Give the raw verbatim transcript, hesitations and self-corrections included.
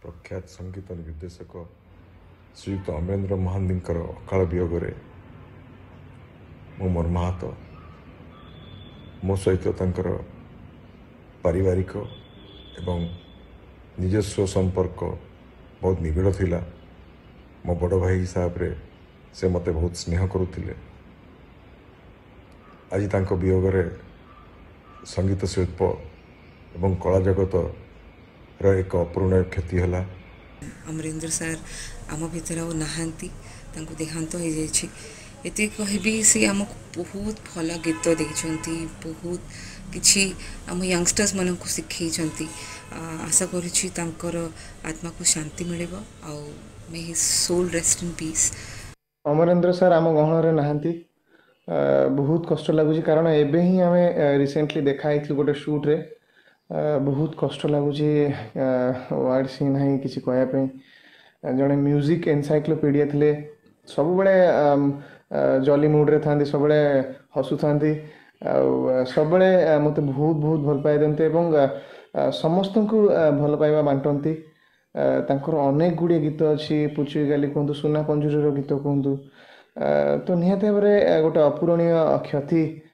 प्रख्यात संगीत निर्देशक श्रीयुक्त अमरेंद्र महांतींकर अकाल वियोग मु मर्माहत मो सहित तांकर पारिवारिक एवं निजस्व संपर्क बहुत निबिड़ थिला। मो बड़ भाई हिसाब रे से मते बहुत स्नेह करुथिले। आज तांको वियोग रे संगीत शिल्प एवं कला जगत रो एक अपूर्णीय क्षति हला। अमरेंद्र सर आम भितर आ नहांती तांको देहांत हो जाइछि। एते कहबी से आमको बहुत भल गीत देइछंती, बहुत किछि आम यंगस्टर्स मन को शिखैछंती। आशा करूछि तांकर आत्मा को शांति मिलिबो आ may his soul rest in peace. Amarendra sir आम गहन रे नहांती बहुत कष्ट लगुच कारण एबे ही आम रिसेंटली देखा गोटे शूट रे बहुत कष्ट लगुच वर्ड सी ना कि कहवाई जड़े म्यूजिक एनसाइक्लोपीडिया थे सब बड़े जॉली मूड रे था सब बड़े हसु था सब बड़े मत बहुत बहुत भल पाई देते समस्त को भल पाइबा बांटती। तांकर अनेक गुड़िए गीत अच्छी पुचुई गाली कहतु सुना पंजुरीर गीत कहतु तो निहाती भाव गोटे अपूरणीय क्षति